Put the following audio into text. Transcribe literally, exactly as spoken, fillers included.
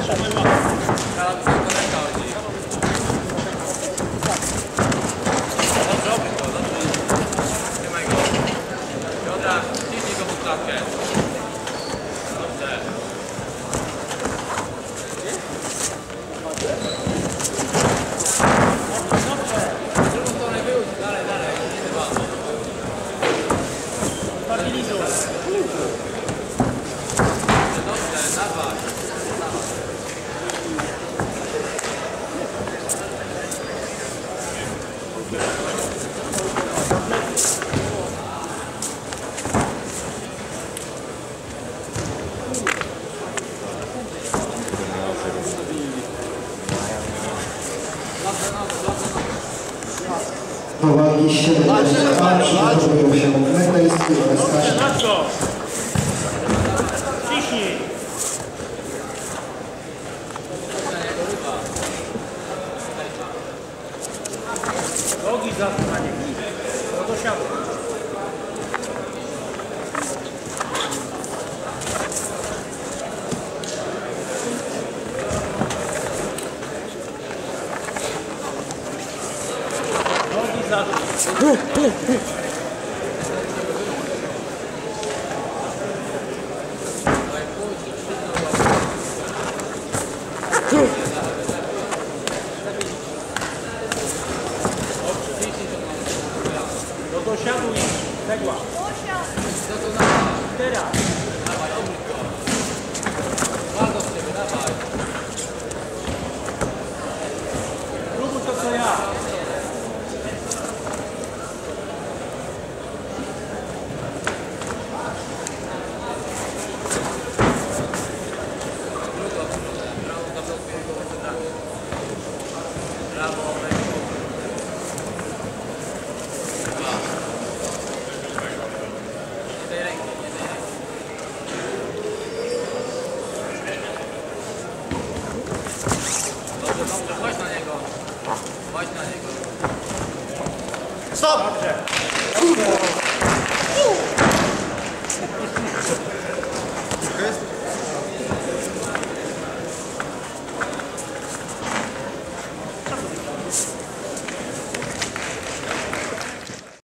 Powagi siedemdziesiąt dwa przygotowują się Medejski oraz Kasia. Ciśnij! Nogi za to, a nie kij. No to siadło. Nogi za to. No do siadu i cegła. Teraz. Dawaj, obróć go. Bardzo z ciebie, dawaj. Próbuj to co ja. Brawo, nie daj ręki, nie daj ręki. Dobrze, dobrze, chodź na niego. Chodź na niego. Stop! Dobrze. To jest